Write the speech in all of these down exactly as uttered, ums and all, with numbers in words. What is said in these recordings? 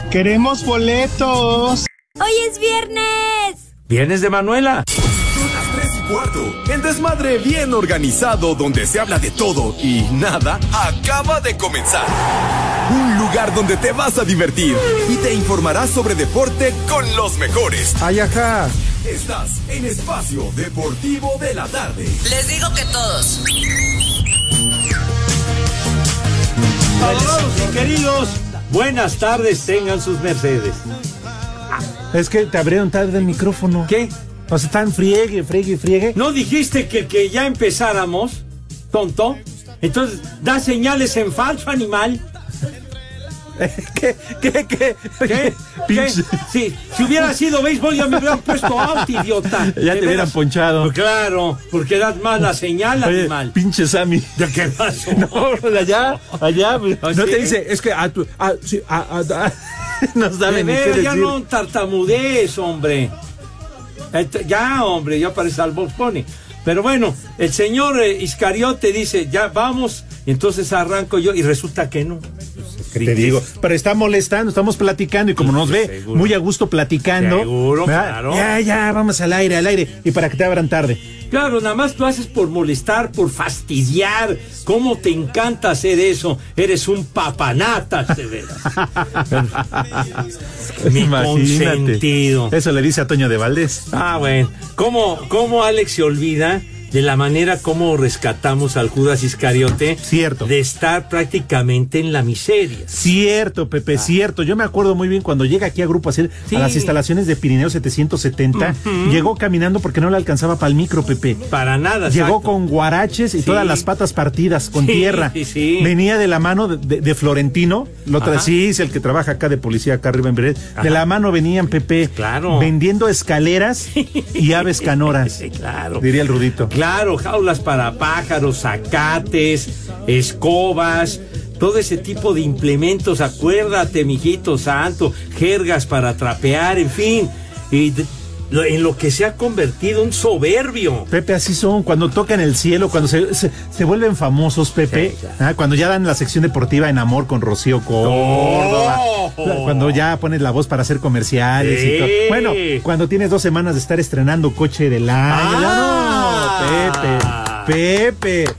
¡Queremos boletos! ¡Hoy es viernes! ¡Viernes de Manuela! Son las tres y cuarto. El desmadre bien organizado donde se habla de todo y nada acaba de comenzar. Un lugar donde te vas a divertir y te informarás sobre deporte con los mejores. ¡Ay, ajá! Estás en Espacio Deportivo de la Tarde. Les digo que todos. Adorados y queridos, buenas tardes, tengan sus mercedes. Es que te abrieron tarde el micrófono. ¿Qué? O sea, están friegue, friegue, friegue. ¿No dijiste que, que ya empezáramos, tonto? Entonces, da señales en falso, animal. ¿Qué? ¿Qué? ¿Qué? ¿Qué? ¿Qué? Sí, si hubiera sido béisbol ya me hubieran puesto out, idiota. Ya te hubieran ponchado. Pues claro, porque das más la señal, Oye, animal. Pinche Sammy. ¿De qué pasó? No, allá, allá. No, ¿sí? te dice, es que a tu... A, sí, a, a, a, no sabe ni qué decir. Ya no tartamudees, hombre. Ya, hombre, ya parece al Box Bunny. Pero bueno, el señor eh, Iscariote dice, ya vamos, y entonces arranco yo, y resulta que no. ¿Qué te digo? Pero está molestando, estamos platicando, y como nos ve seguro, muy a gusto platicando. Seguro, ¿verdad? claro. Ya, ya, vamos al aire, al aire. Y para que te abran tarde. Claro, nada más lo haces por molestar, por fastidiar. ¿Cómo te encanta hacer eso? Eres un papanatas, de veras. Mi consentido. Eso le dice a Toño de Valdés. Ah, bueno. ¿Cómo, cómo Alex se olvida de la manera como rescatamos al Judas Iscariote? Cierto. De estar prácticamente en la miseria. Cierto, Pepe, ah. cierto. Yo me acuerdo muy bien cuando llega aquí a Grupo Asir, sí. a las instalaciones de Pirineo setecientos setenta, uh-huh. llegó caminando porque no le alcanzaba para el micro, Pepe. Para nada, Llegó exacto. con guaraches y sí. todas las patas partidas, con sí, tierra. Sí, sí. Venía de la mano de, de, de Florentino, lo tra- sí, es el que trabaja acá de policía, acá arriba en Beret. De la mano venían, Pepe, claro. vendiendo escaleras y aves canoras. Sí, claro. Diría el Rudito. Claro, jaulas para pájaros, zacates, escobas, todo ese tipo de implementos, acuérdate, mijito santo, jergas para trapear, en fin, y de, lo, en lo que se ha convertido un soberbio. Pepe, así son, cuando tocan el cielo, cuando se, se, se vuelven famosos, Pepe, sí, ah, cuando ya dan la sección deportiva en Amor con Rocío Córdoba, oh. cuando ya pones la voz para hacer comerciales sí. y todo. Bueno, cuando tienes dos semanas de estar estrenando coche del año, ah. no, Pepe, Pepe.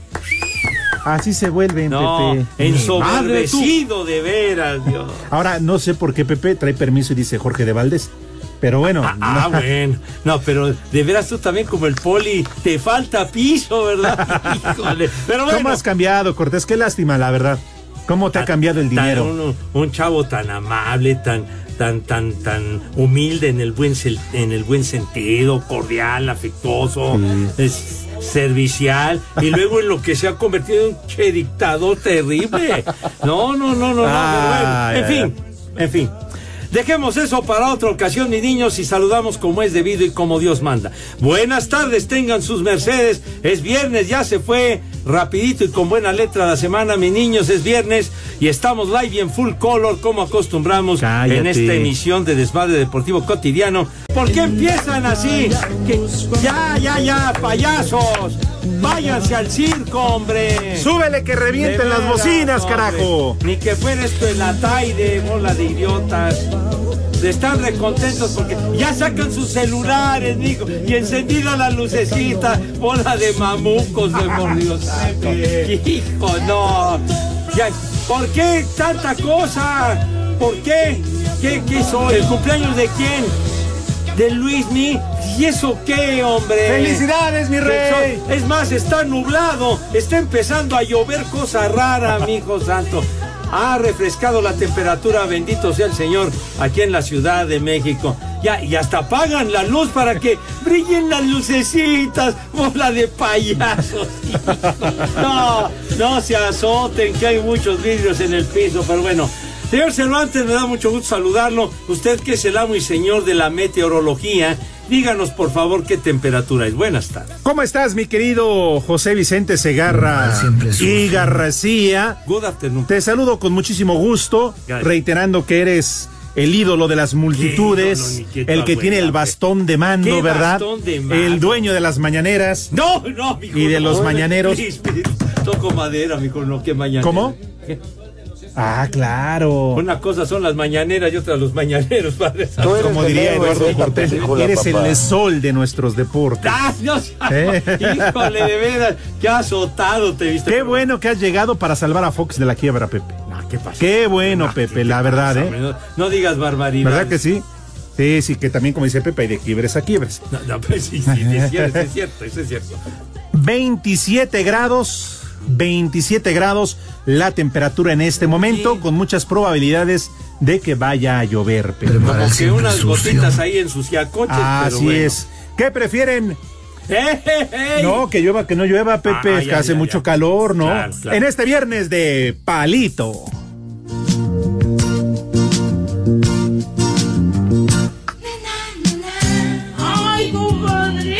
Así se vuelven, no, Pepe. Ensoberbecido de veras, Dios. Ahora, no sé por qué Pepe trae permiso y dice Jorge de Valdés. Pero bueno. Ah, ah no. bueno. No, pero de veras tú también como el Poli, te falta piso, ¿verdad? Híjole. Pero bueno. ¿Cómo has cambiado, Cortés? Qué lástima, la verdad. ¿Cómo te ha cambiado el dinero? Un, un chavo tan amable, tan, tan, tan, tan humilde en el buen, en el buen sentido, cordial, afectuoso, sí. es, servicial, y luego en lo que se ha convertido en un che dictador terrible. No, no, no, no, ah, no. Bueno, en fin, en fin. Dejemos eso para otra ocasión, mis niños, y saludamos como es debido y como Dios manda. Buenas tardes, tengan sus mercedes. Es viernes, ya se fue rapidito y con buena letra la semana, mis niños. Es viernes y estamos live y en full color, como acostumbramos. Cállate. En esta emisión de Desmadre Deportivo Cotidiano. ¿Por qué empiezan así? Que... Ya, ya, ya, payasos. Váyanse al circo, hombre. Súbele que revienten las bocinas, hombre, carajo. Ni que fuera esto el Ataide, bola de idiotas. Están recontentos porque ya sacan sus celulares, mijo, y encendida la lucecita, bola de mamucos, de mordidos. Hijo, no. Ya, ¿por qué tanta cosa? ¿Por qué? ¿Qué, qué soy? ¿El cumpleaños de quién? ¿De Luismi? ¿Y eso qué, hombre? ¡Felicidades, mi rey! Es más, está nublado, está empezando a llover cosa rara, mi hijo santo. Ha refrescado la temperatura, bendito sea el Señor, aquí en la Ciudad de México. Ya, y hasta apagan la luz para que brillen las lucecitas, bola de payasos. No, no se azoten, que hay muchos vidrios en el piso, pero bueno. Señor Cervantes, me da mucho gusto saludarlo. Usted que es el amo y señor de la meteorología, díganos por favor qué temperatura es. Buenas tardes. ¿Cómo estás, mi querido José Vicente Segarra y García? Good afternoon. Te saludo con muchísimo gusto, Gracias. reiterando que eres el ídolo de las multitudes, ídolo, el que tiene el bastón de mando, ¿verdad? De mando? El dueño de las mañaneras. No, no, mijo, y de no, los no, mañaneros. Please, please. Toco madera, mijo, no, ¿qué mañanera? ¿Cómo? ¿Qué? Ah, claro. Una cosa son las mañaneras y otra los mañaneros, Padre Santo. Como diría Eduardo Cortés, eres el sol de nuestros deportes. ¡Ah, Dios! ¿Eh? Híjole, de veras, qué azotado te viste. Qué bueno que has llegado para salvar a Fox de la quiebra, Pepe. No, ¿qué pasa? Qué bueno, No, Pepe, ¿qué la verdad, pasa, ¿eh? hombre? No, no digas barbaridad. ¿Verdad que sí? Sí, sí, que también, como dice Pepe, hay de quiebres a quiebres. No, no, pues sí, sí, es cierto, es cierto, eso es cierto. veintisiete grados, veintisiete grados la temperatura en este momento, Sí. con muchas probabilidades de que vaya a llover, Pepe. Como que unas gotitas ahí en sus yacoches, pero Así bueno. es. ¿Qué prefieren? ¡Ey, ey, ey! No, que llueva, que no llueva, Pepe, Ah, es que ya, hace ya, mucho ya. calor, ¿no? Claro, claro. En este viernes de Palito. Ay, compadre.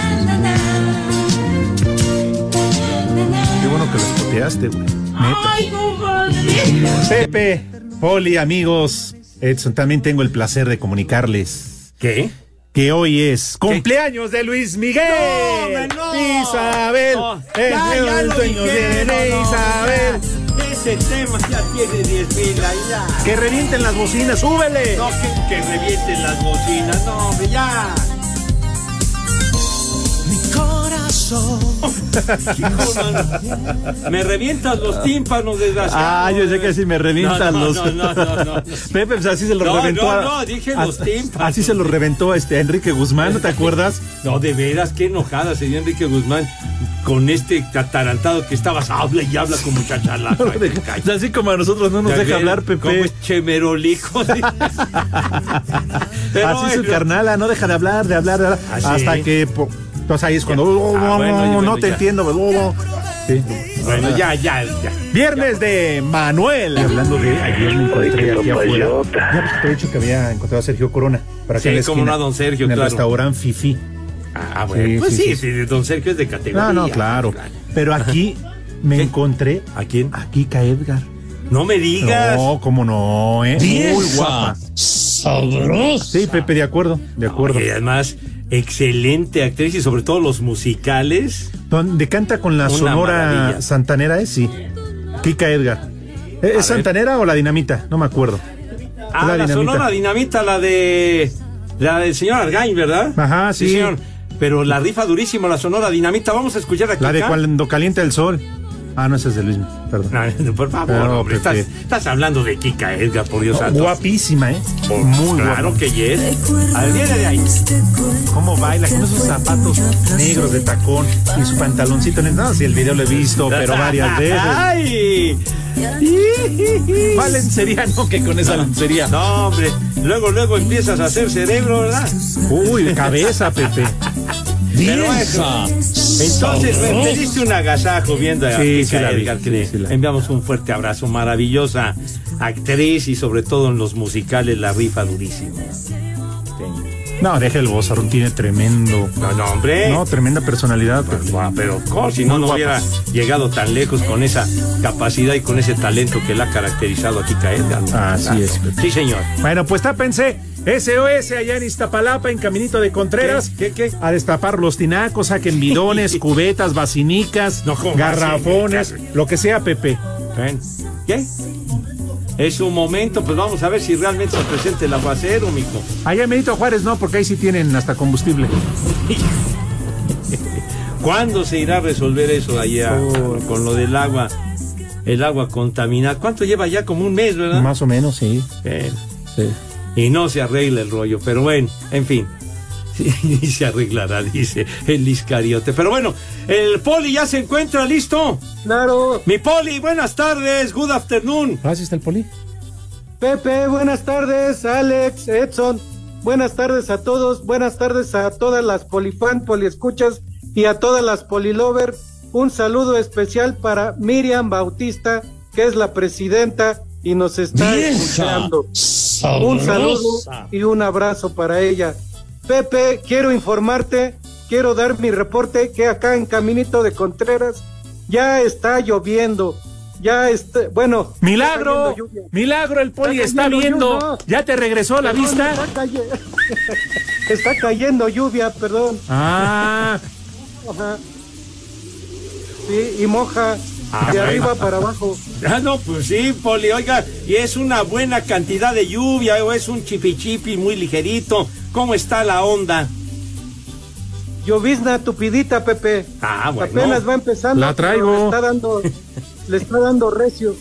Qué bueno que lo espoteaste, güey. Neta. Ay, compadre. Pepe, Poli, amigos, Edson, también tengo el placer de comunicarles ¿Qué? que hoy es cumpleaños de Luis Miguel. No, hombre, no. Isabel, No. es Ya, ya el lo sueño dijeron, de no, Isabel. ya. Ese tema ya tiene diez mil ahí ya. Que revienten las bocinas, súbele. No, que, que revienten las bocinas, no, hombre, ya. Mi corazón. Hijo, mano. Me revientas los tímpanos, desgraciado. Ah, yo sé que así me revientan No, no, los. no, no, no, no. Pepe, pues así se lo No, reventó. no, a- no, dije a- los tímpanos. Así se lo reventó a este a Enrique Guzmán, ¿no te acuerdas? No, de veras, qué enojada se dio Enrique Guzmán con este atarantado que estabas, habla y habla como chachalá. No lo deja- así como a nosotros no nos deja hablar, Como Pepe. es chemerolico. Sí. Pero Así su bueno. carnala, no deja de hablar, de hablar, de hablar, ¿Ah, sí? hasta que. po- Entonces ahí es cuando. oh, Ah, oh, bueno, oh, bueno, no te ya. entiendo. oh, oh. Sí. Bueno, ya, ya, ya. Viernes de Manuel. Y hablando de ayer me encontré aquí afuera. Ya ves que te he dicho que había encontrado a Sergio Corona. Para Sí, cómo no, a don Sergio, en el claro. restaurante Fifi. Ah, bueno. Sí, pues sí, sí, sí. sí, de don Sergio es de categoría. No, no, claro. Pero aquí me ¿Qué? encontré ¿A quién? a Kika Edgar. No me digas. No, cómo no, ¿eh? Muy guapa. Sabrosa. Sí, Pepe, de acuerdo, de acuerdo. Y además, excelente actriz y sobre todo los musicales. Donde canta con la Una Sonora maravilla. Santanera, ¿eh? Sí. Kika Edgar. ¿Es ver. Santanera o la Dinamita? No me acuerdo. Ah, La la, Dinamita. Sonora Dinamita, la de. La del señor Argain, ¿verdad? Ajá, sí. señor. Pero la rifa durísimo, la Sonora Dinamita. Vamos a escuchar aquí. La de cuando calienta el sol. Ah, no, esa es de Luis, perdón. No, no, por favor, No, hombre, Pepe. estás, estás hablando de Kika Edgar, por Dios No, santo. guapísima, ¿eh? Por- Muy claro guapa. que yes. A ver, viene de ahí. Cómo baila con esos zapatos negros de tacón y su pantaloncito. No, si el video lo he visto, pero varias veces. ¡Ay! Más lencería, no, que con esa lencería. No, hombre. Luego, luego empiezas a hacer cerebro, ¿verdad? Uy, de cabeza, Pepe. Pero eso. Entonces, me, me diste un agasajo viendo a Sí, Kika sí la vi, Edgar, sí, que le sí la vi. enviamos un fuerte abrazo. Maravillosa actriz y sobre todo en los musicales la rifa durísima. No, deja el vozarrón, tiene tremendo. No, no, hombre. No, tremenda personalidad, Pepe. Guau, pero ¿cómo? Si no, Muy no guapa. hubiera llegado tan lejos con esa capacidad y con ese talento que la ha caracterizado a Kika Edgar. Así es, Pepe. Sí, señor. Bueno, pues tápense. S O S allá en Iztapalapa, en Caminito de Contreras. ¿Qué, qué, qué? A destapar los tinacos, saquen bidones, cubetas, vacinicas, No, ¿cómo garrafones, vacinicas? lo que sea, Pepe. Ven. ¿Qué? Es un momento, pues vamos a ver si realmente se presenta el aguacero, mijo. Allá en Benito Juárez no, porque ahí sí tienen hasta combustible. ¿Cuándo se irá a resolver eso allá Oh. con lo del agua? El agua contaminada. ¿Cuánto lleva ya? Como un mes, ¿verdad? Más o menos, sí. Bien. sí. Y no se arregla el rollo, pero bueno, en fin. Y se arreglará, dice el Iscariote. Pero bueno, el Poli ya se encuentra listo. Claro, Mi Poli, buenas tardes, good afternoon. Ah, sí está el Poli. Pepe, buenas tardes, Alex, Edson, buenas tardes a todos, buenas tardes a todas las polifan, poliescuchas y a todas las polilover. Un saludo especial para Miriam Bautista, que es la presidenta y nos está escuchando. Un saludo y un abrazo para ella. Pepe, quiero informarte, quiero dar mi reporte que acá en Caminito de Contreras ya está lloviendo. Ya está, bueno. ¡Milagro! está cayendo lluvia. ¡Milagro! El Poli Está está cayendo viendo. lluvia. ¿Ya te regresó la Perdón, vista? Está, caye- está cayendo lluvia, perdón. Ah, Ajá. Sí, y moja. Ah, de bueno. arriba para abajo. Ah, no, pues sí, Poli, oiga, y es una buena cantidad de lluvia o es un chipichipi muy ligerito. ¿Cómo está la onda? Llovizna tupidita, Pepe. Ah, bueno. Apenas va empezando. La traigo. pero Le está dando, le está dando recio.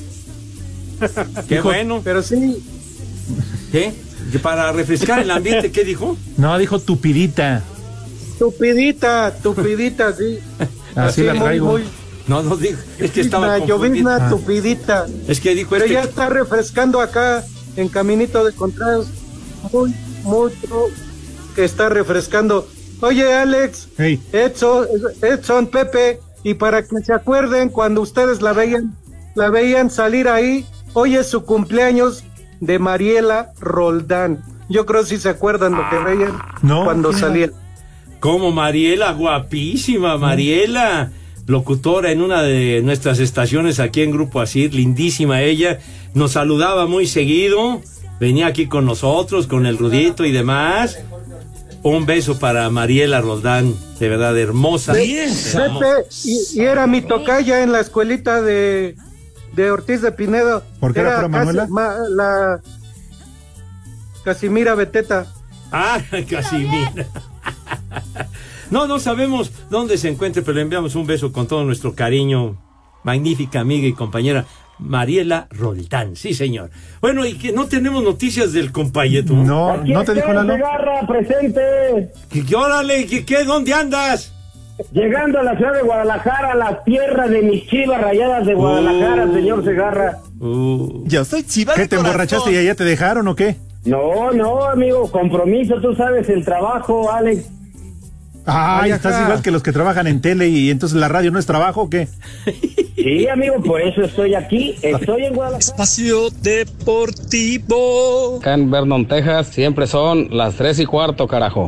Qué bueno. Pero sí, ¿Qué? ¿Que para refrescar el ambiente, qué dijo? No, dijo tupidita. tupidita, tupidita, sí. Así la muy, traigo. muy- No, no dijo, es que estaba llovizna, confundido. llovizna, Ah. tupidita. Es que dijo Pero este... ya está refrescando acá en Caminito de Contreras. Muy, mucho que está refrescando. Oye, Alex, Hey. Edson, Edson, Pepe, y para que se acuerden cuando ustedes la veían, la veían salir ahí, hoy es su cumpleaños de Mariela Roldán. Yo creo si se acuerdan lo que veían No. cuando salía. Como Mariela, guapísima Mariela, locutora en una de nuestras estaciones aquí en Grupo Asir, lindísima ella, nos saludaba muy seguido, venía aquí con nosotros, con el Rudito y demás. Un beso para Mariela Roldán, de verdad hermosa. hermosa. Pepe, y, y era mi tocaya en la escuelita de, de Ortiz de Pinedo. ¿Por qué era pura casi- Manuela? ma- la Casimira Beteta. Ah, Casimira. No, no sabemos dónde se encuentre, pero le enviamos un beso con todo nuestro cariño. Magnífica amiga y compañera Mariela Roldán, sí señor. Bueno, y que no tenemos noticias del compayeto. No, no te dijo la Lalo. Segarra, presente. ¿Qué, qué, órale? ¿Qué, qué? ¿Dónde andas? Llegando a la ciudad de Guadalajara, la tierra de mis Chivas Rayadas de Guadalajara, Uh. señor Segarra. Uh, Yo soy Chiva ¿Qué de te corazón. emborrachaste y allá te dejaron o qué? No, no, amigo, compromiso, tú sabes, el trabajo, Alex. Ay, Ay, estás ajá. igual que los que trabajan en tele y entonces la radio no es trabajo o qué? Sí, amigo, por eso estoy aquí, estoy en Guadalajara. Espacio Deportivo. Acá en Vernon, Texas, siempre son las tres y cuarto, carajo.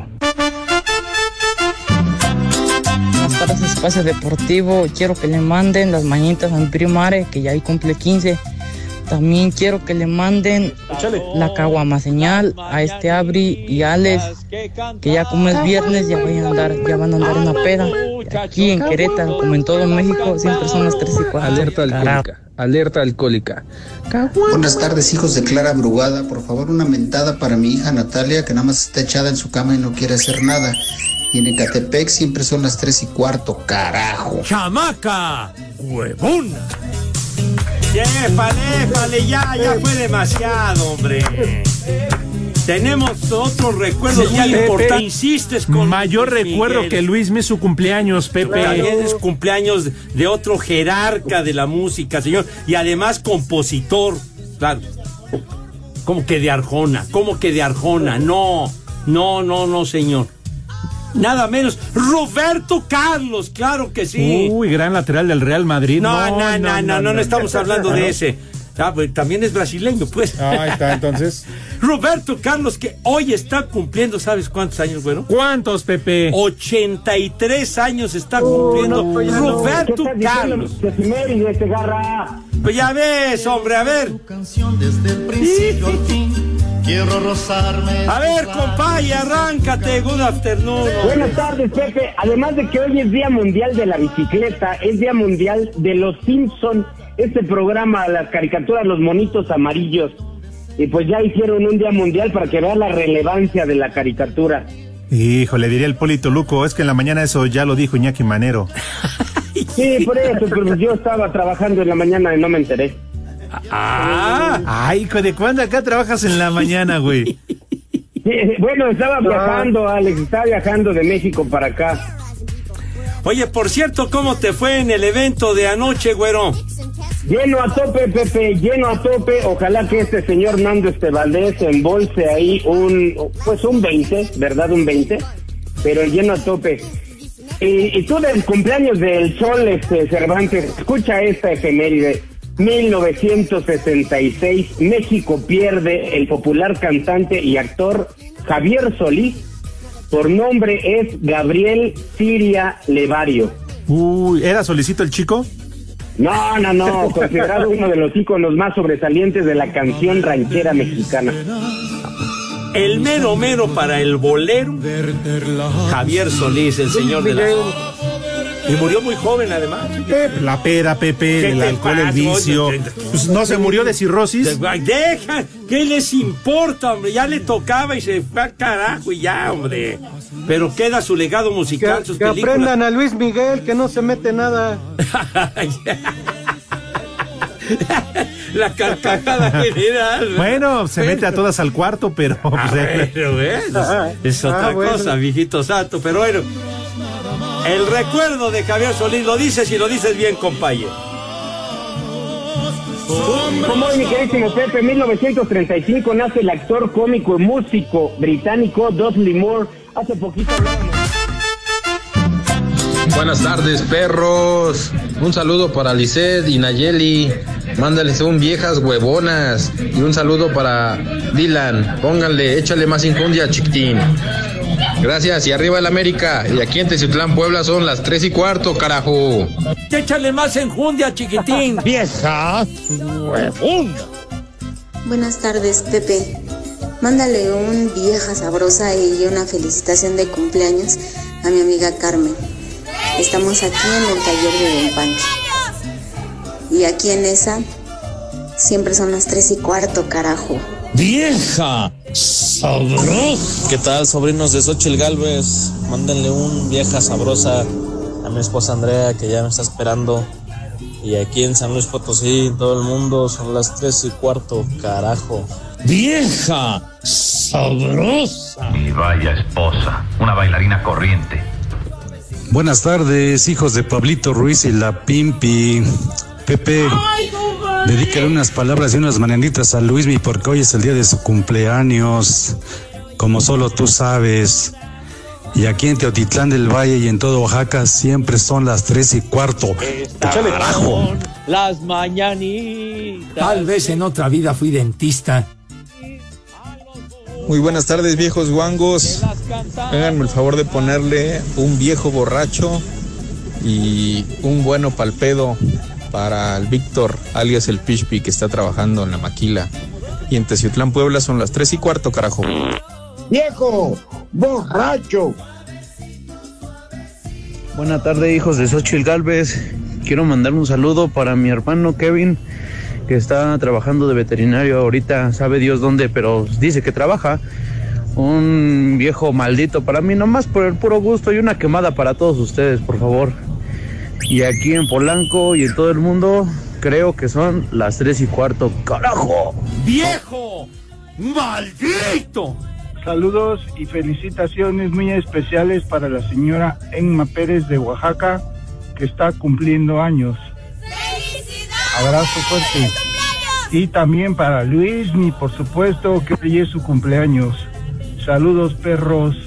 Buenas tardes, Espacio Deportivo. Quiero que le manden las mañanitas a mi primare, que ya hoy cumple quince. También quiero que le manden la caguama señal a este Abri y Alex, que ya como es viernes ya van a andar, ya van a andar en la peda. Aquí en Querétaro, como en todo México, siempre son las tres y cuarto. Alerta alcohólica, alerta alcohólica. Buenas tardes, hijos de Clara Brugada. Por favor, una mentada para mi hija Natalia, que nada más está echada en su cama y no quiere hacer nada. Y en Ecatepec siempre son las tres y cuarto, carajo. ¡Chamaca! ¡Huevona! ¡Épale, épale! Ya, ya fue demasiado, hombre. Tenemos otros recuerdos Sí, muy Pepe. importantes. Insistes con Mayor Luis recuerdo Miguel. que Luis es su cumpleaños, Pepe. También es cumpleaños de otro jerarca de la música, señor. Y además compositor. Claro. ¿Cómo que de Arjona? ¿Cómo que de Arjona? No, no, no, no, señor. Nada menos. Roberto Carlos, claro que sí. Uy, gran lateral del Real Madrid. No, no, no, no, no, no estamos hablando de ese. Ah, pues también es brasileño, pues. Ahí está, entonces. Roberto Carlos, que hoy está cumpliendo, ¿sabes cuántos años, güero? ¿Cuántos, Pepe? ochenta y tres años está cumpliendo no, ya no. Roberto ¿Qué estás Carlos. diciendo, efeméride, Segarra? Pues ya ves, hombre, a ver. Desde el principio al fin, quiero rozarme. A ver, compadre, arráncate. Good afternoon. Buenas tardes, Pepe. Además de que hoy es Día Mundial de la Bicicleta, es Día Mundial de los Simpson, este programa, las caricaturas, los monitos amarillos. Y pues ya hicieron un Día Mundial para que vean la relevancia de la caricatura. Híjole, diría el Polito Luco, es que en la mañana eso ya lo dijo Iñaki Manero. Sí, por eso, pero yo estaba trabajando en la mañana y no me enteré. Ah, Ay, hijo, ¿de cuándo acá trabajas en la mañana, güey? Sí, bueno, estaba viajando, Alex, estaba viajando de México para acá. oye, por cierto, ¿cómo te fue en el evento de anoche, güero? Lleno a tope, Pepe, lleno a tope. Ojalá que este señor Nando Estevaldez embolse ahí un, pues un veinte, ¿verdad? Un veinte, pero lleno a tope. Y, y tú del cumpleaños del Sol, este, Cervantes, escucha esta efeméride. mil novecientos sesenta y seis, México pierde el popular cantante y actor Javier Solís. Por nombre es Gabriel Siria Levario. Uy, ¿era Solicito el chico? No, no, no, considerado uno de los íconos más sobresalientes de la canción ranchera mexicana. El mero mero para el bolero, Javier Solís, el señor de la... Y murió muy joven, además. Eh, la peda, Pepe, el alcohol, el vicio. Pues no se murió de cirrosis. Deja, ¿qué les importa, hombre? Ya le tocaba y se fue al carajo y ya, hombre. Pero queda su legado musical, que, sus que películas. aprendan a Luis Miguel, que no se mete nada. La carcajada general. Bueno, se mete a todas al cuarto, pero... Ah, pues, bueno, bueno, es, es otra ah, bueno. cosa, viejito santo. Pero bueno, el recuerdo de Javier Solís, lo dices y lo dices bien, compañero. Como mi queridísimo Pepe, en mil novecientos treinta y cinco nace el actor, cómico y músico británico Dudley Moore. Hace poquito hablábamos. Buenas tardes, perros. Un saludo para Lisette y Nayeli. Mándales un viejas huevonas. Y un saludo para Dylan. Pónganle, échale más infundia, chiquitín. Gracias, y arriba el América. Y aquí en Teciutlán, Puebla, son las tres y cuarto, carajo. Échale más enjundia, chiquitín. Vieja huevona. Buenas tardes, Pepe. Mándale un vieja sabrosa y una felicitación de cumpleaños a mi amiga Carmen. Estamos aquí en el taller de Don Pancho. Y aquí en esa siempre son las tres y cuarto, carajo. Vieja sabrosa. ¿Qué tal, sobrinos de Xochitl Gálvez? Mándenle un vieja sabrosa a mi esposa Andrea, que ya me está esperando. Y aquí en San Luis Potosí, todo el mundo, son las tres y cuarto, carajo. Vieja sabrosa. Mi vaya esposa, una bailarina corriente. Buenas tardes, hijos de Pablito Ruiz y la Pimpi. Pepe, dedícale unas palabras y unas mañanitas a Luismi porque hoy es el día de su cumpleaños, como solo tú sabes. Y aquí en Teotitlán del Valle y en todo Oaxaca siempre son las tres y cuarto. ¡Carajo! Las mañanitas. Tal vez en otra vida fui dentista. Muy buenas tardes, viejos guangos. Háganme el favor de ponerle un viejo borracho y un bueno palpedo para el Víctor, alias el Pishpi, que está trabajando en la maquila. Y en Teciutlán, Puebla, son las tres y cuarto, carajo. Viejo borracho. Buenas tardes, hijos de Xochitl Gálvez. Quiero mandar un saludo para mi hermano Kevin, que está trabajando de veterinario ahorita, sabe Dios dónde, pero dice que trabaja. Un viejo maldito para mí, nomás por el puro gusto, y una quemada para todos ustedes, por favor. Y aquí en Polanco y en todo el mundo, creo que son las tres y cuarto. ¡Carajo! ¡Viejo maldito! Saludos y felicitaciones muy especiales para la señora Enma Pérez de Oaxaca, que está cumpliendo años. Abrazo fuerte. Y también para Luismi, por supuesto, que hoy es su cumpleaños. Saludos, perros.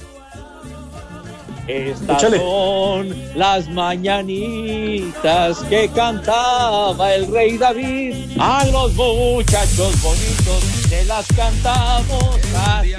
Estas Échale. son las mañanitas que cantaba el rey David. A los muchachos bonitos se las cantamos así.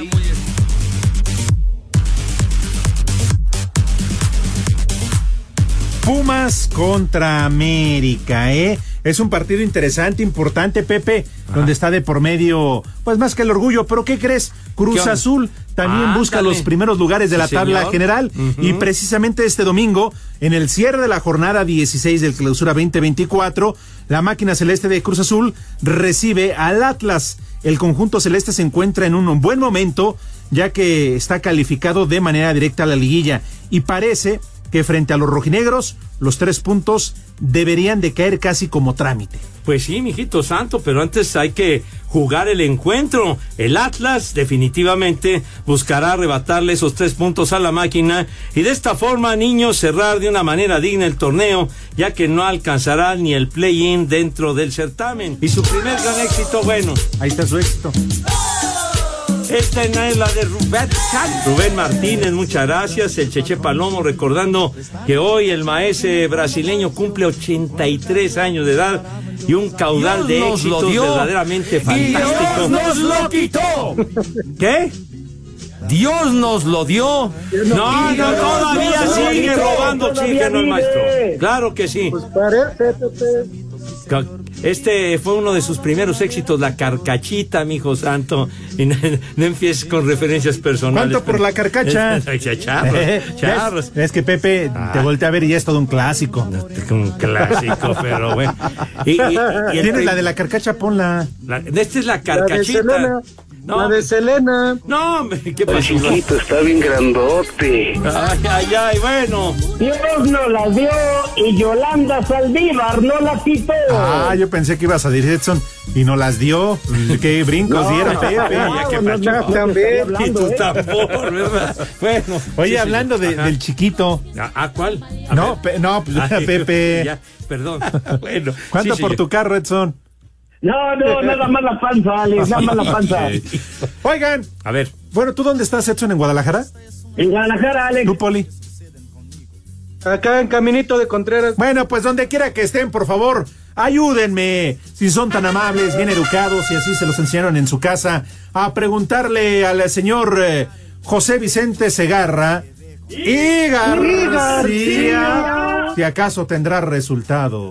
Pumas contra América, ¿eh? Es un partido interesante, importante, Pepe, ah. donde está de por medio, pues más que el orgullo, pero ¿qué crees? Cruz ¿Qué Azul también ah, busca dale. los primeros lugares de sí, la tabla señor. general uh-huh. y precisamente este domingo, en el cierre de la jornada dieciséis del Clausura veinte veinticuatro, la máquina celeste de Cruz Azul recibe al Atlas. El conjunto celeste se encuentra en un buen momento, ya que está calificado de manera directa a la liguilla y parece que frente a los rojinegros, los tres puntos deberían de caer casi como trámite. Pues sí, mijito santo, pero antes hay que jugar el encuentro. El Atlas definitivamente buscará arrebatarle esos tres puntos a la máquina y de esta forma, niños, cerrar de una manera digna el torneo, ya que no alcanzará ni el play-in dentro del certamen. Y su primer gran éxito, bueno, ahí está su éxito. Esta es la de Rubén, Rubén Martínez, muchas gracias. El Cheche Palomo recordando que hoy el maese brasileño cumple ochenta y tres años de edad y un caudal Dios de éxitos verdaderamente fantástico. ¡Dios nos lo quitó! ¿Qué? Dios nos lo dio. No, no, todavía sigue robando oxígeno el maestro. Claro que sí. Pues parece, Pepe. Este fue uno de sus primeros éxitos, La Carcachita, mijo santo. Y no, no empieces con referencias personales. ¿Cuánto por la carcacha? Charros, charros. Es que Pepe ah. te voltea a ver y ya es todo un clásico. Un clásico, pero bueno. Y, y, y ¿Tienes la de la carcacha? Ponla. La, esta es la carcachita. La No, la de Selena. No, hombre, ¿qué pasó? El chiquito está bien grandote. Ay, ay, ay, bueno. Dios no la dio y Yolanda Saldívar no la quitó. Ah, yo pensé que ibas a decir Edson y no las dio. Qué brincos no, dieron, no, Pepe. no, qué no, pacho. no, también. Y tu tambor, ¿verdad? Bueno. Oye, sí, hablando de, del chiquito. ¿A cuál? A no, pe, no, pues, ay, Pepe. Ya, perdón. Bueno. ¿Cuánto sí, por sí, tu carro, Edson? No, no, nada más la panza, Alex, nada más la panza. Oigan. A ver. Bueno, ¿tú dónde estás, Edson? ¿En Guadalajara? En Guadalajara, Alex. ¿Tú, Poli? Acá en Caminito de Contreras. Bueno, pues donde quiera que estén, por favor, ayúdenme. Si son tan amables, bien educados y así se los enseñaron en su casa, a preguntarle al señor eh, José Vicente Segarra y García si acaso tendrá resultado.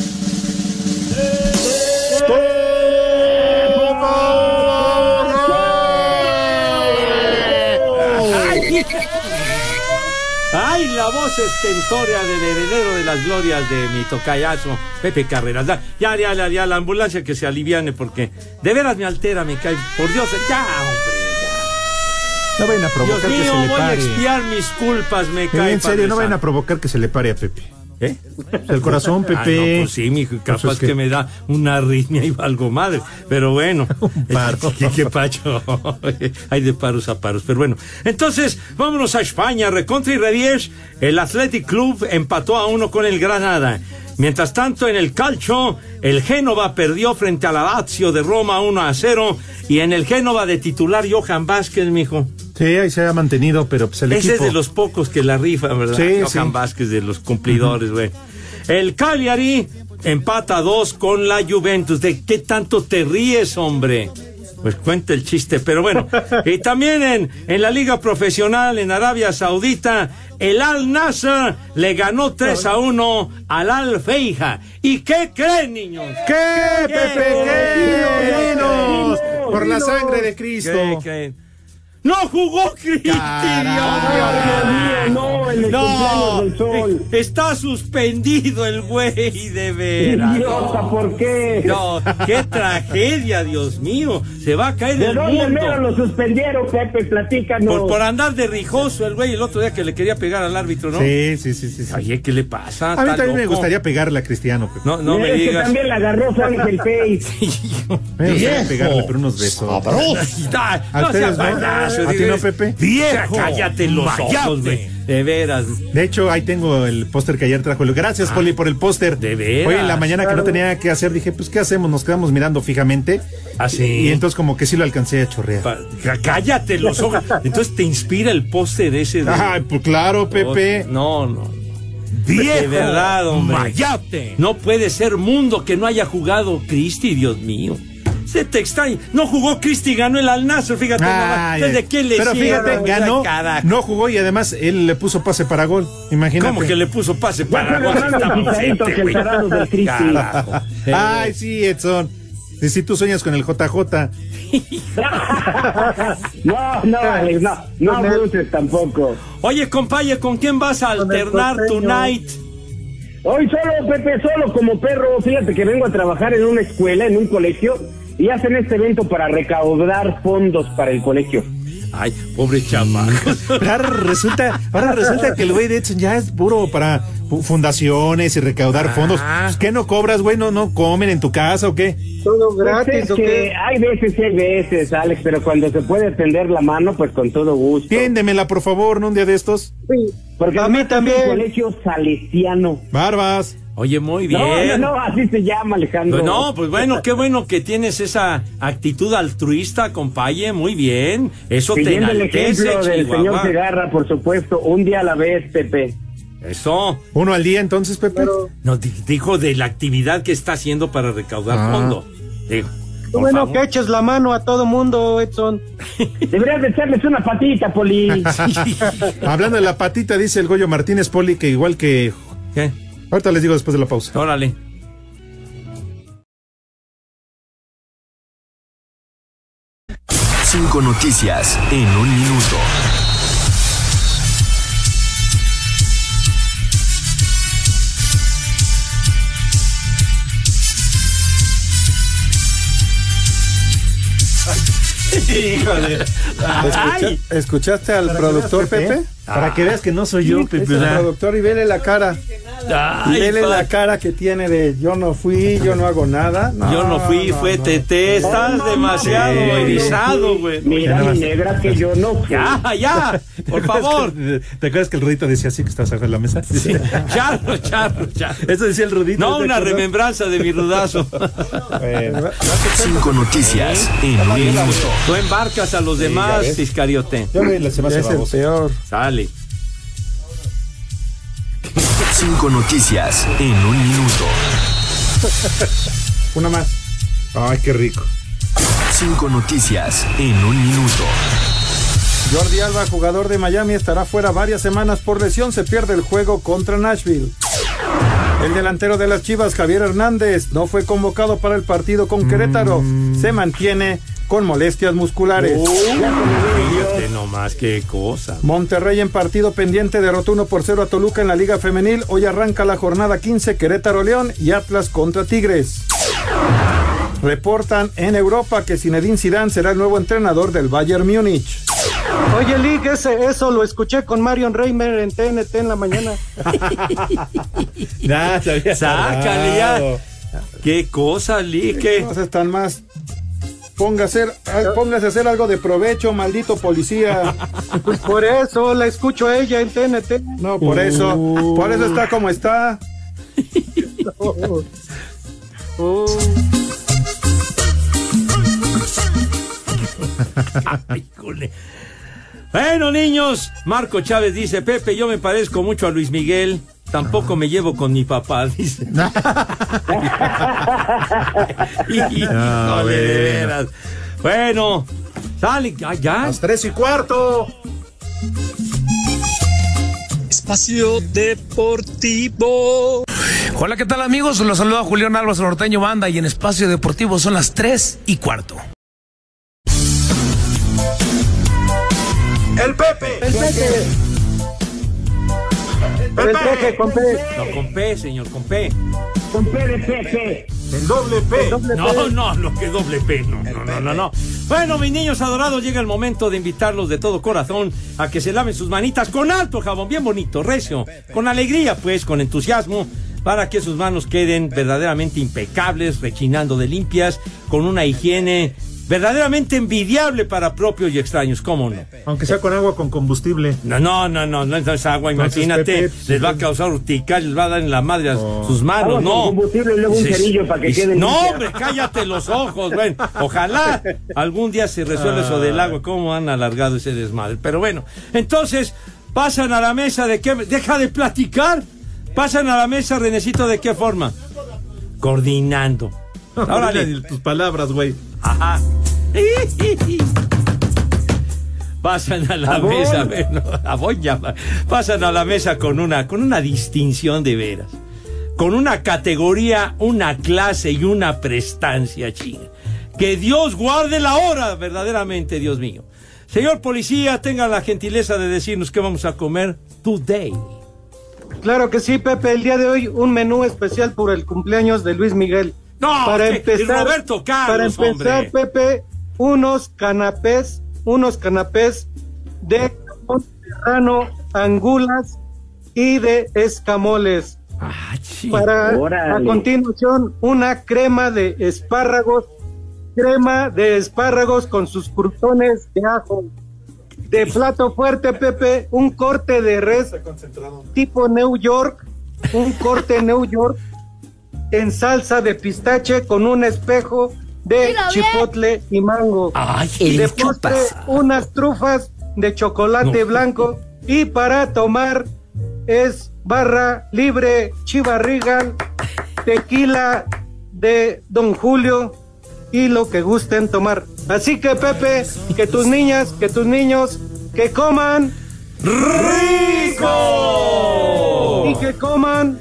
Ay, la voz estentórea del heredero de las glorias de mi tocayazo, Pepe Carreras. Ya, ya, ya, ya, la ambulancia que se aliviane porque de veras me altera, me cae. Por Dios, ya, hombre, ya. No vayan a provocar Dios mío, que se le voy pare. a expiar mis culpas, me Eh, cae. en serio, no vayan a provocar que se le pare a Pepe. ¿Eh? El corazón, Pepe. Ah, no, pues sí, mijo, capaz Pues es que... que... me da una arritmia y valgo madre, pero bueno. Un paro. ¿Qué, qué pacho? Hay de paros a paros, pero bueno. Entonces, vámonos a España, recontra y redies. El Athletic Club empató a uno con el Granada. Mientras tanto, en el Calcio, el Génova perdió frente a la Lazio de Roma uno a cero. Y en el Génova de titular Johan Vázquez, mijo. Sí, ahí se ha mantenido, pero pues el Ese equipo... es de los pocos que la rifa, ¿verdad? Sí, Johan sí. Vázquez, de los cumplidores, güey. Uh-huh. El Cagliari empata a dos con la Juventus. ¿De qué tanto te ríes, hombre? Pues cuenta el chiste, pero bueno. Y también en, en la liga profesional en Arabia Saudita, el Al Nassr le ganó tres a uno al Al Feija. ¿Y qué creen, niños? ¿Qué, Pepe? ¿Qué? Dinos, por la sangre de Cristo. ¿Qué creen? ¡No jugó Cristi! No, en el cumpleaños del sol. Está suspendido el güey, de veras. Idiota, no. ¿por qué? No, qué tragedia, Dios mío. Se va a caer ¿De el dónde mundo. mero lo suspendieron, Pepe? Platícanos. Por, por andar de rijoso el güey el otro día que le quería pegar al árbitro, ¿no? Sí, sí, sí, sí. sí. Oye, ¿qué le pasa? A mí Está también me loco. gustaría pegarle a Cristiano, Pepe. No, no me Es que digas. también la agarró Ángel Pei. Me gustaría pegarle por unos besos. Ay, ¿A no ustedes seas no? payaso, ¿A ti digo, no, Pepe? Viejo, cállate los ojos, güey. De veras. De hecho, ahí tengo el póster que ayer trajo. Gracias, ah, Poli, por el póster. De veras. Hoy en la mañana claro. que no tenía que hacer, dije, pues, ¿qué hacemos? Nos quedamos mirando fijamente. Así. Y entonces como que sí lo alcancé a chorrear. Pa cállate los ojos. Entonces te inspira el póster ese de... Ay, pues claro, Pepe. No, no. Viejo, de verdad, hombre. Mayate. No puede ser mundo que no haya jugado Cristi, Dios mío. Se te extraña. No jugó Cristi, ganó el Al Nassr, fíjate. Ay, ¿Desde qué le pero fíjate, hicieron? ganó, Carajo. no jugó y además él le puso pase para gol. Imagínate. ¿Cómo que le puso pase para gol? Ay, sí, Edson. Si sí, tú sueñas con el J J. No, no, Alex, no, no abuses tampoco. Oye, compañero, ¿con quién vas a alternar tonight? Hoy solo, Pepe, solo como perro. Fíjate que vengo a trabajar en una escuela, en un colegio, y hacen este evento para recaudar fondos para el colegio. Ay, pobre chamaco. Ahora resulta, ahora resulta que el güey de Edson ya es puro para fundaciones y recaudar ah. fondos. ¿Qué no cobras, güey? ¿No, no comen en tu casa o qué? Todo gratis, pues es ¿o que qué? hay veces y hay veces, Alex, pero cuando se puede tender la mano, pues con todo gusto. Tiéndemela, por favor, ¿no? Un día de estos. Sí. Porque a mí también. Es un colegio salesiano. Barbas. Oye, muy bien. No, no, no, así se llama, Alejandro. Pues no, pues bueno, qué bueno que tienes esa actitud altruista, compañe, muy bien. Eso te Siguiendo el enaltece, ejemplo del Chihuahua. señor Segarra, por supuesto, un día a la vez, Pepe. Eso. ¿Uno al día entonces, Pepe? Pero... No, dijo de la actividad que está haciendo para recaudar ah. fondos. Digo, bueno, favor. que eches la mano a todo mundo, Edson. Deberías de echarles una patita, Poli. Hablando de la patita, dice el Goyo Martínez, Poli, que igual que... ¿Qué? Ahorita les digo después de la pausa. Órale. Cinco noticias en un minuto. Híjole. Escucha, ¿Escuchaste al productor, Pepe? Pepe? Para que veas que no soy yo, Pepe. Es el productor y vele la cara. Ay, y vele pa. la cara que tiene de yo no fui, yo no hago nada. No, yo no fui, no, fue no. Tete. Estás No, no, demasiado no, erizado, güey. Mira, mi negra, que yo no fui. Ya, ya, por favor. ¿Te acuerdas que el Rudito decía así que estás abajo de la mesa? Sí. Charro, charro, charro. Eso decía el Rudito. No, una remembranza de mi rudazo. Bueno. Cinco noticias en un minuto. Tú embarcas a los demás, ves. Iscariote. Yo me la se me hace Es el baboso. peor. Sale. Cinco noticias en un minuto. Una más. Ay, qué rico. Cinco noticias en un minuto. Jordi Alba, jugador de Miami, estará fuera varias semanas por lesión. Se pierde el juego contra Nashville. El delantero de las Chivas, Javier Hernández, no fue convocado para el partido con Querétaro. Mm. Se mantiene con molestias musculares. Fíjate nomás qué cosa. Monterrey en partido pendiente derrotó uno por cero a Toluca en la Liga Femenil. Hoy arranca la jornada quince, Querétaro León y Atlas contra Tigres. Reportan en Europa que Zinedine Zidane será el nuevo entrenador del Bayern Múnich. Oye, Lick, ese, eso lo escuché con Marion Reimer en T N T en la mañana. Nah, se había Sácale ya. Qué cosa, Lick. ¿Qué cosas tan más? Póngase, póngase a hacer algo de provecho, maldito policía. Pues por eso la escucho a ella en T N T. No, por eso, por eso está como está. Oh. Oh. Ay, cule. Bueno, niños, Marco Chávez dice: Pepe, yo me parezco mucho a Luis Miguel. Tampoco me llevo con mi papá, dice. No, bueno. de veras. Bueno, sale, ya, ya. Las tres y cuarto. Espacio Deportivo. Hola, ¿qué tal, amigos? Los saluda Julián Álvarez, Norteño Banda, y en Espacio Deportivo son las tres y cuarto. El Pepe. El Pepe. El Pepe con P. No, con P, señor, con P. Con P de Pepe. El doble P. El doble no, P. no, no, que doble P. No, no, no, no, no. Bueno, mis niños adorados, llega el momento de invitarlos de todo corazón a que se laven sus manitas con alto jabón, bien bonito, recio, con alegría, pues, con entusiasmo, para que sus manos queden verdaderamente impecables, rechinando de limpias, con una higiene verdaderamente envidiable para propios y extraños, ¿cómo no? Aunque sea con agua con combustible. No, no, no, no, no es agua, imagínate, Pepe, les va a causar urticaria, les va a dar en la madre a oh. sus manos, Agua no. con combustible y luego un Sí, cerillo para que sí, quede No, limpia. hombre, cállate los ojos, bueno, ojalá algún día se resuelva eso del agua, cómo han alargado ese desmadre, pero bueno, entonces, pasan a la mesa de qué, deja de platicar, pasan a la mesa, Renecito, ¿de qué forma? Coordinando. Órale, tus palabras, güey. Ajá. Pasan a la ¿A mesa, bueno, a voy ya, pasan a la mesa con una, con una distinción de veras, con una categoría, una clase y una prestancia, china. Que Dios guarde la hora, verdaderamente, Dios mío. Señor policía, tenga la gentileza de decirnos qué vamos a comer today. Claro que sí, Pepe. El día de hoy un menú especial por el cumpleaños de Luis Miguel. No, para ¿qué? empezar, Roberto Carlos, para empezar, hombre. Pepe, unos canapés, unos canapés de jamón serrano, angulas y de escamoles. Ah, sí. Para Órale. a continuación una crema de espárragos, crema de espárragos con sus crutones de ajo. De plato fuerte, Pepe, un corte de res tipo New York, un corte New York en salsa de pistache con un espejo de chipotle y mango. Ay, Y de el postre chupas. unas trufas de chocolate No. blanco. Y para tomar es barra libre Chivarrigan, tequila de Don Julio y lo que gusten tomar. Así que, Pepe, que tus niñas, que tus niños, que coman ¡rico! y que coman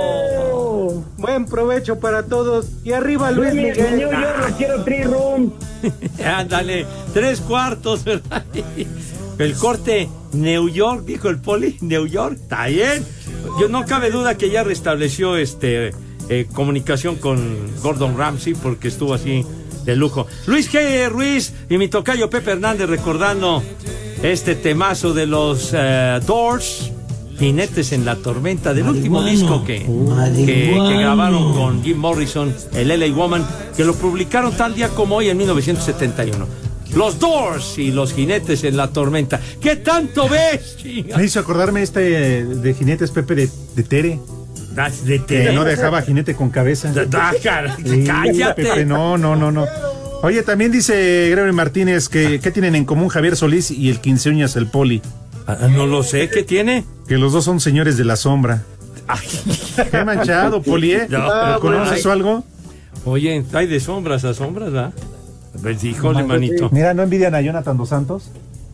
¡sabroso! buen provecho para todos. Y arriba Luis Yo, Miguel. yo, yo no quiero three room. Ándale, tres cuartos, ¿verdad? El corte New York, dijo el Poli, New York, está bien. Yo no cabe duda que ya restableció este eh, comunicación con Gordon Ramsay porque estuvo así de lujo. Luis G. Ruiz y mi tocayo Pepe Hernández recordando este temazo de los uh, Doors, Jinetes en la Tormenta, del último disco que, que, que grabaron con Jim Morrison, el L A Woman, que lo publicaron tal día como hoy en mil novecientos setenta y uno. Los Doors y los Jinetes en la Tormenta. ¿Qué tanto ves, chinga? Me hizo acordarme este de Jinetes, Pepe, de, de Tere. ¿De Tere? Que no dejaba jinete con cabeza. Ah, cara, Sí, cállate. Pepe, no, no, no, no. Oye, también dice Gregory Martínez que ¿qué tienen en común Javier Solís y el quince uñas el Poli? Ah, no lo sé, ¿qué tiene? Que los dos son señores de la sombra. Ay. Qué manchado, Poli, ¿eh? No, ¿Conoces ay. algo? Oye, hay de sombras a sombras, ¿verdad? Pues, híjole, manito. Mira, ¿no envidian a Jonathan Dos Santos?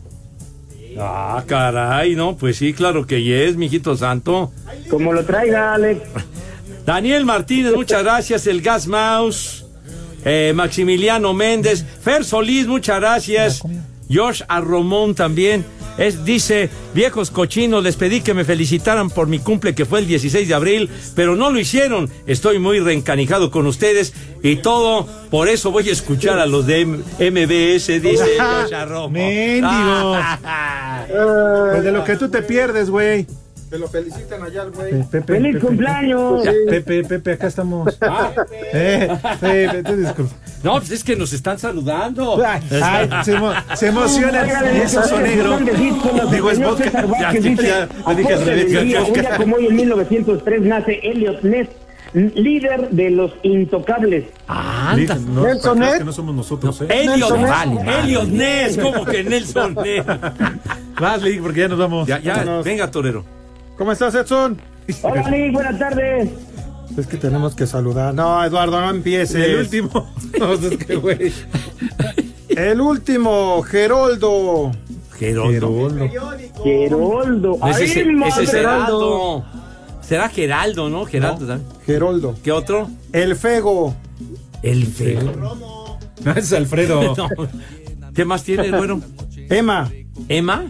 Ah, caray, no, pues sí, claro que yes, mijito santo. Como lo traiga, Alex. Daniel Martínez, muchas gracias. El Gas Mouse. Eh, Maximiliano Méndez. Fer Solís, muchas gracias. Josh Arromón también. Es, dice, viejos cochinos, les pedí que me felicitaran por mi cumple que fue el dieciséis de abril, pero no lo hicieron. Estoy muy reencanijado con ustedes y todo, por eso voy a escuchar a los de M B S, dice Josh Arromón. ¡Mendigo! Pues de lo que tú te pierdes, güey. Que lo felicitan allá al güey. Pepe, ¡Feliz Pepe, cumpleaños! Pepe, Pepe, Pepe, acá estamos. Ah, eh, Pepe, tú disculpa. No, pues es que nos están saludando. Ay, ay, se, emo se emocionan. Y eso son negro. Digo, es vodka. Ya, ya, ya, le dije al revés. Un día como hoy, en mil novecientos tres, nace Elliot Ness, líder de los Intocables. Ah, no, Nelson Ness. que no somos nosotros, ¿eh? Elliot, Nelson Elliot Ness, ¿cómo que Nelson Ness? Vas, Lee, porque ya nos vamos. Ya, ya, Vámonos. venga, torero. ¿Cómo estás, Edson? Hola, Nick, buenas tardes. Es que tenemos que saludar. No, Eduardo, no empieces. El último. No, es que, güey. El último, Geroldo. Geroldo. Geroldo. Ese, ese, Ay, ese es madre. Geraldo. Será Geraldo, ¿no? Geraldo, ¿sabes? Geroldo. ¿Qué otro? El Fego. El Fego. No, es Alfredo. No. ¿Qué más tiene, güero? Emma. ¿Emma?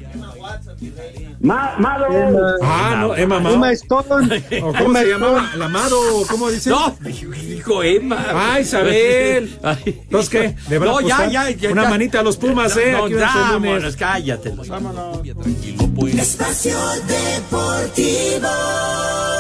Ma Mado. Ah, no, Emma Mao. Emma Stone. ¿O cómo se llamaba? ¿La Amado? ¿Cómo dice? No, dijo Emma. Ay, Isabel. Ay. ¿Entonces qué? ¿Le van a No, ya, apostar? ya, ya. Una ya. manita a los Pumas, ¿eh? No, Aquí va a ser lunes. vámonos, cállate. Vámonos. Espacio Deportivo.